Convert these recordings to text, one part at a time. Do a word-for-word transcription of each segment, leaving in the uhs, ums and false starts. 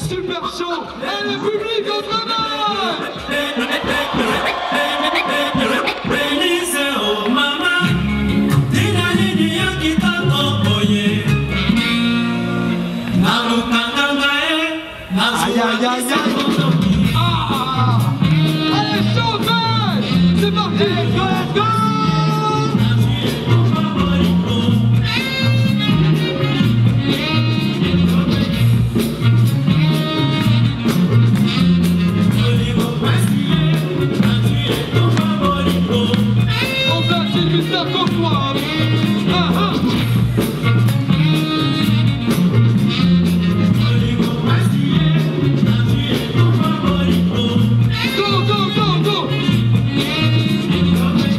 super chaud et le public en travail. Aïe aïe aïe aïe. Ah. Allez, chauffez. C'est parti. Let's go, let's go. Go, go, go, go!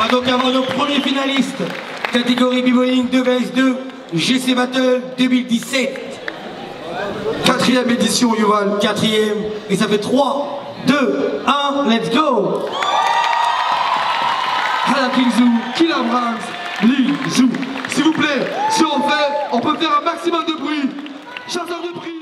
va donc avoir nos premiers finalistes. Catégorie B-Boying deux vs deux, G C Battle deux mille dix-sept. Quatrième édition, Yuval. Quatrième, et ça fait trois, deux, un, let's go. Hala Kingzou, Killer Brahms, Lee Zhou. S'il vous plaît, si on fait, on peut faire un maximum de bruit. Chasseur de prix.